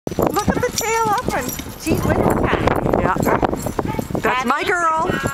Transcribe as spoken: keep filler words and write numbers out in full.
Look at the tail up and she's with her cat. Yeah. That's my girl.